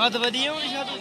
कद वधी होनी शादी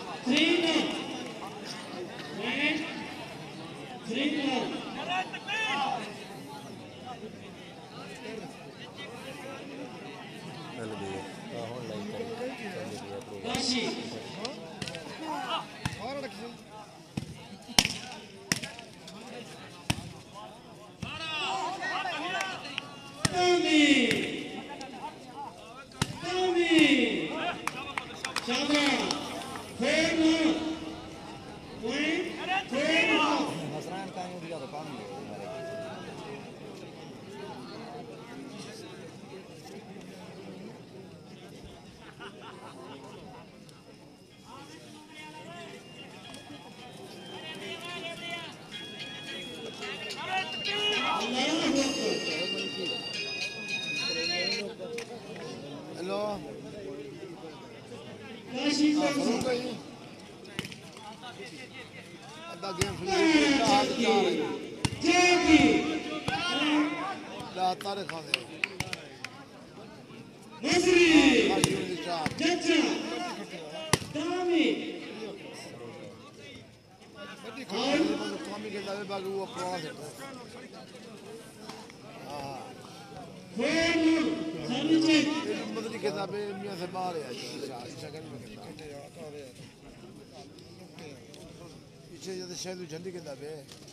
शहर जल्दी के दबे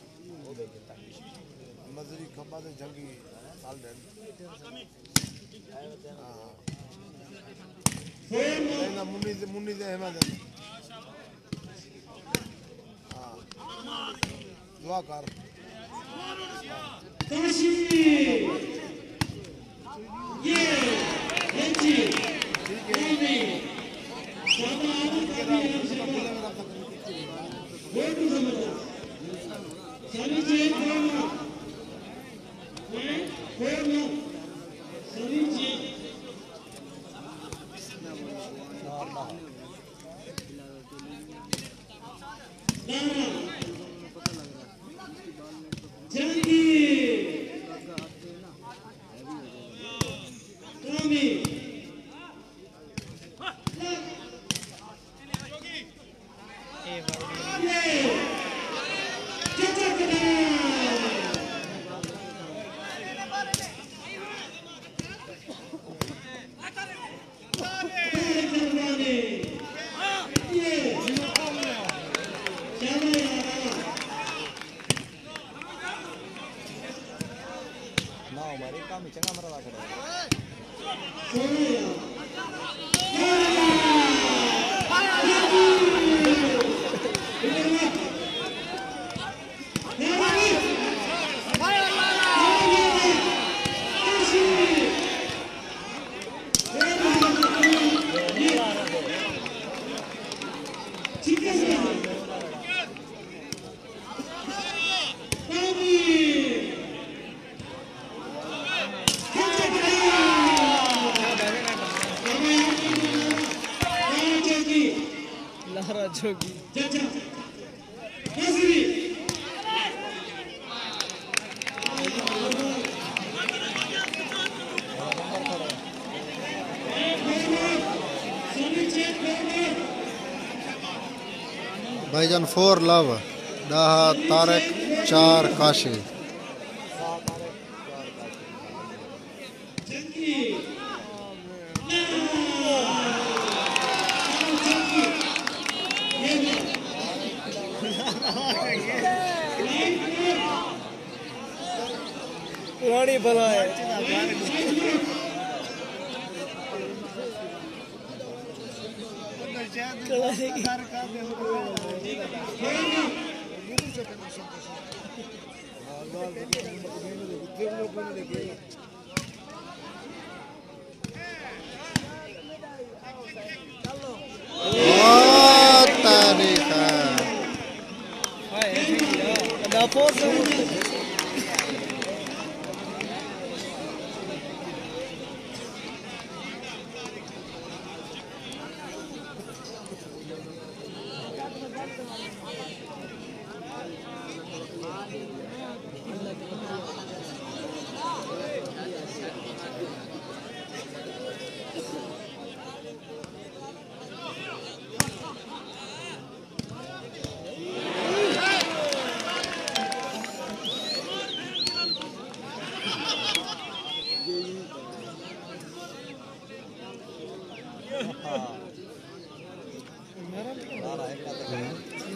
मजरी खंबा से जंगी साल दे ना मुन्नी से हेमा दे हां दुआ कर ये हेंची ठीक है भाईजान 4 लव दाह तारक 4 काशी पुरानी बला है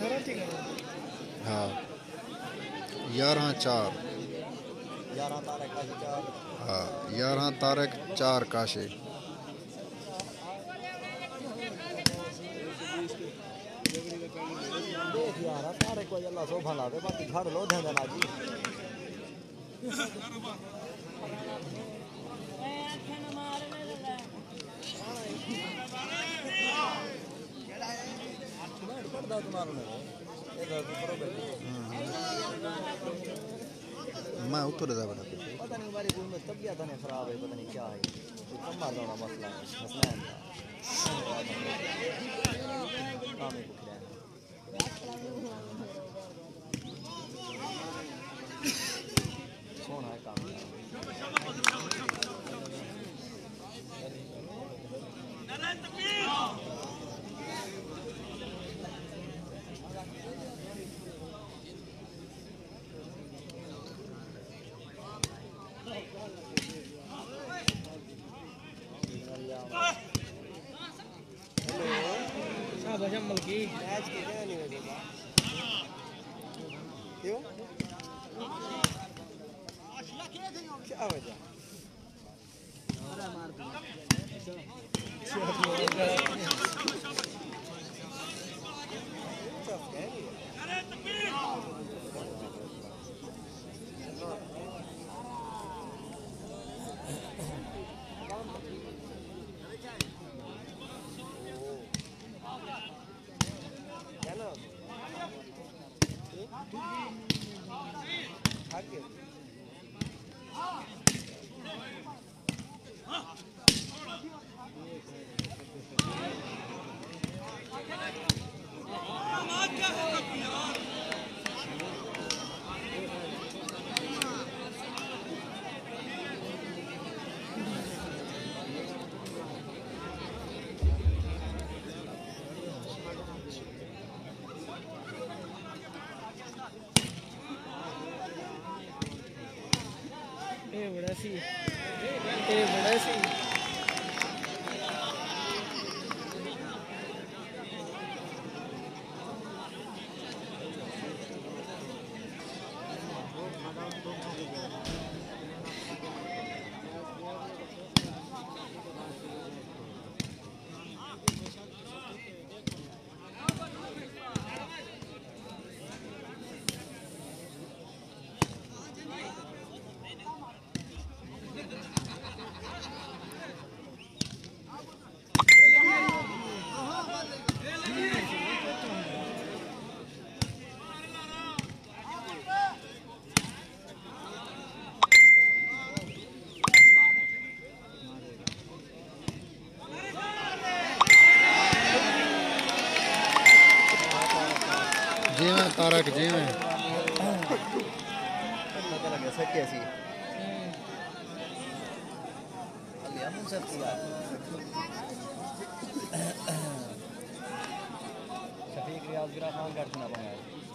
हाँ 11-4 हाँ 11-4 काशे देख यार तारे को अल्लाह सो भला दे बाकी घर लो दे देना जी मैं उतर दा बड़ा पता नहीं हमारी रूम में तबीयत नहीं खराब है पता नहीं क्या है कम मार रहा मसला है मसला है काम है सोना है काम जम्मल की मैच की नहीं होगी क्यों क्या वजह बड़ा सी जी मैं तारक जी मैं पता लगा सर कैसी अलिया मुंसफ किया शफीक रियाज गिरा खान कर सुना पाया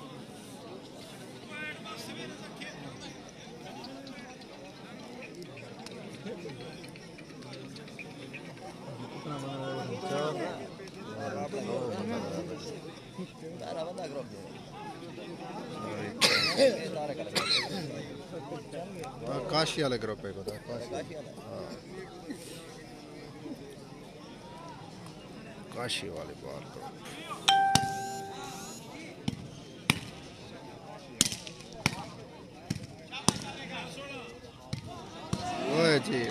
काशी वाले ग्रुप है पता काशी वाले बाल ग्रुप ओए जी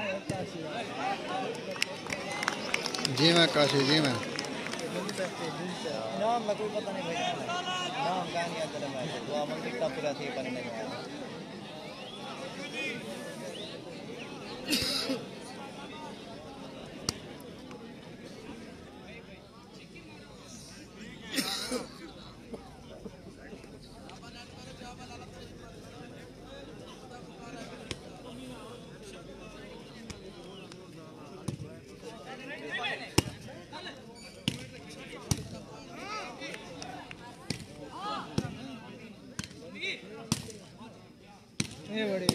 जी मैं काशी जी मैं नाम में कोई पता नहीं भाई नाम कहाँ नहीं आता मैं तो अमन कितना पूरा थी पर नहीं आया ये बड़ी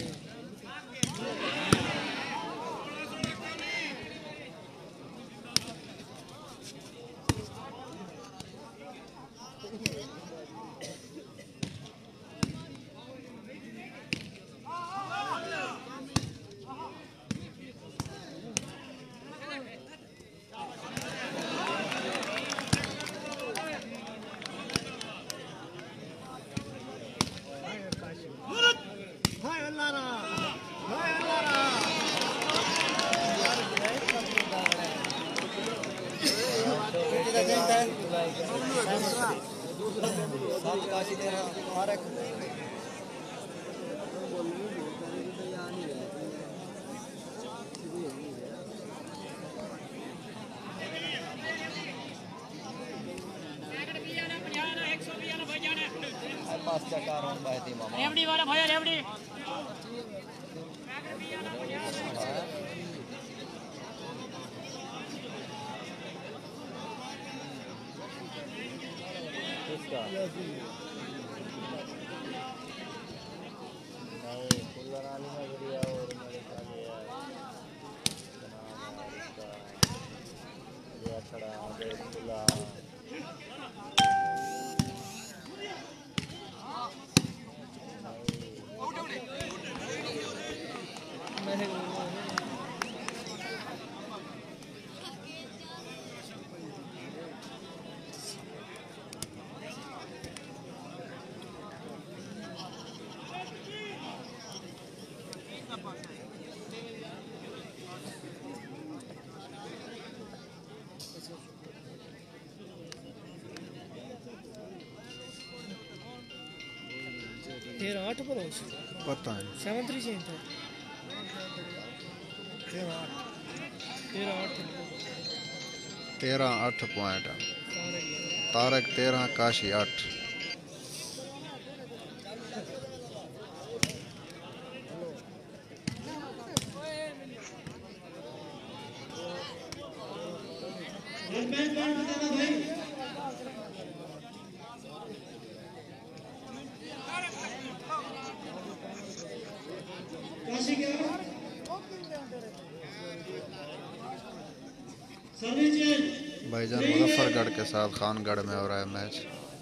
रेवड़ी वाला भैया रेवड़ी नहीं फुलरानी में बढ़िया और मेरे ख्याल ये खड़ा दे फुला तेरा 8 पर पता है 7-3 चेंज था तेरा 8 13 8 पॉइंट तारक 13 काशी 8 भाईजान मुजफ्फरगढ़ के साथ खानगढ़ में हो रहा है match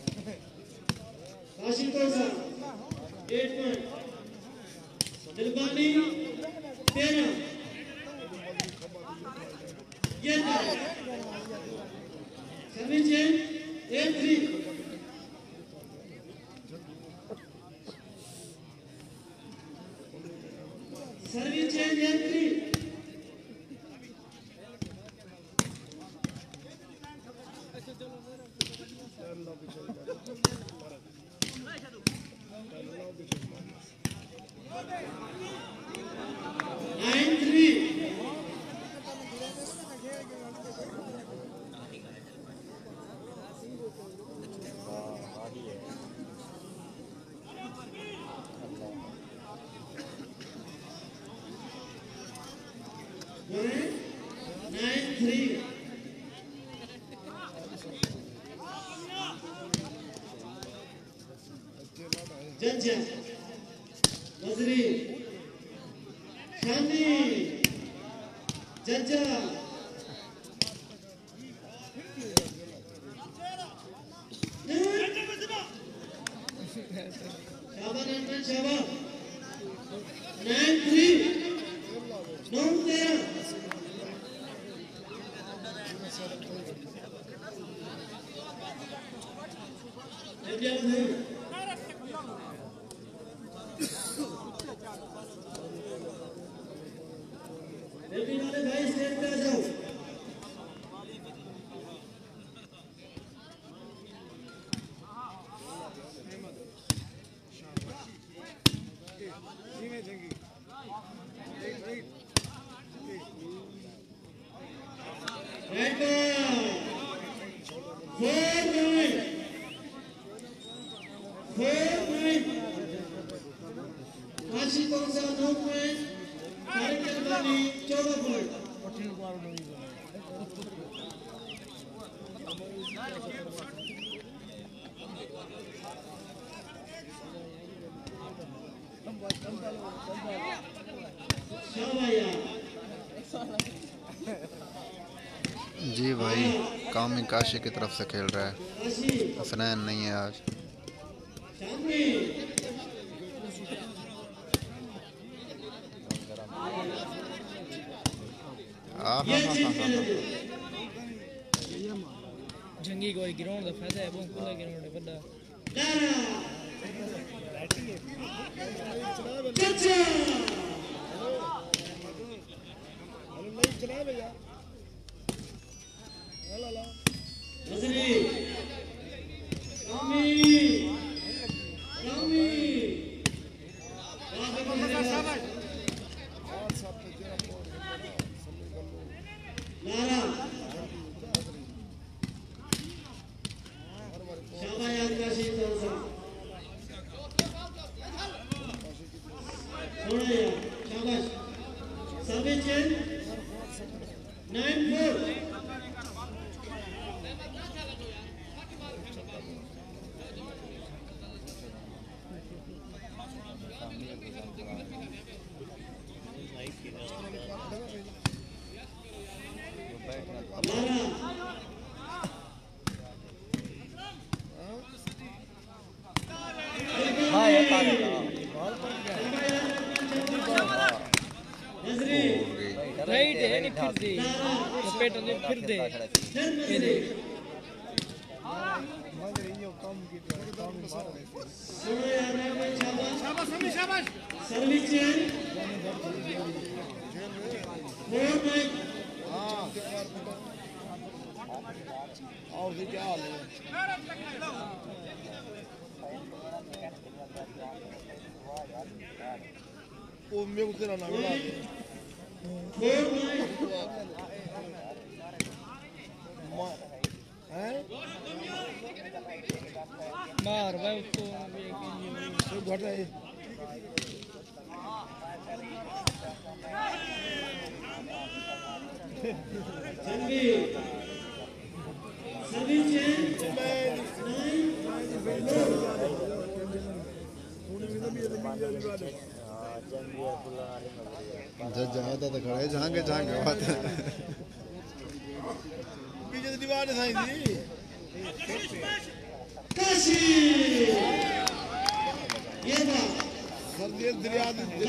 service change entry Jajja Wazri Shani Jajja शाबाश नंदन शाबाश 9-3 9-13 भाई स्टेज पे आ जाओ काशी कौशल 9 पॉइंट तारिक अल्बानी 14 पॉइंट जी भाई, कामी काशी की तरफ से खेल रहा है। हसनैन नहीं है आज। जंगी कोई ग्राउंड का फायदा है, बहुत खुला ग्राउंड है बड़ा। हाँ ये तारिक राइट है नहीं फिर दे पेट ने फिर दे ये दे शाबाश सर्विस चेंज मोर में और ये क्या हाल है? वो मेरे को तेरा नाम बता दे। हैं? मार भाई उसको तो घट है। जहाँ तो खड़े जहाँ के बात है। पीछे दीवार दिखाई थी। काशी ये बात सर्दी दरिया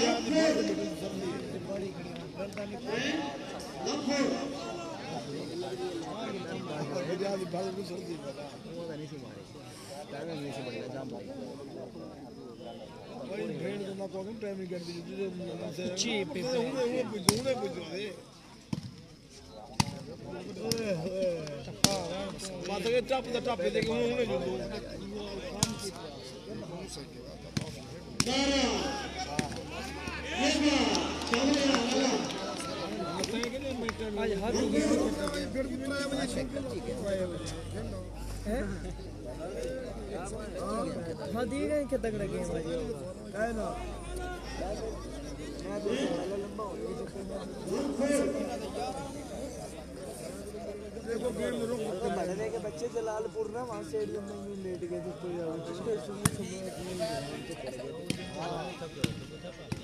आज हर हाँ दिए गए क्या तक रखे हैं ना के बच्चे जलालपुर ना वहाँ स्टेडियम में लेट गए थे।